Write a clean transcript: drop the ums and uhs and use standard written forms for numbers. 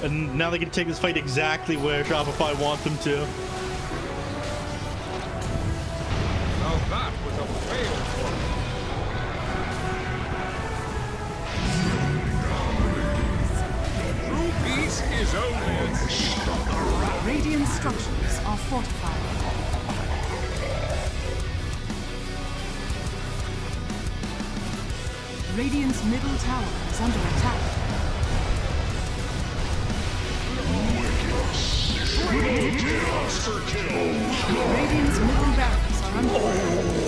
And now they can take this fight exactly where Shopify wants them to. Now that was a fail. True peace is only a Radiant structures are fortified. Radiant's middle tower is under attack. Radiant's middle barracks are under attack.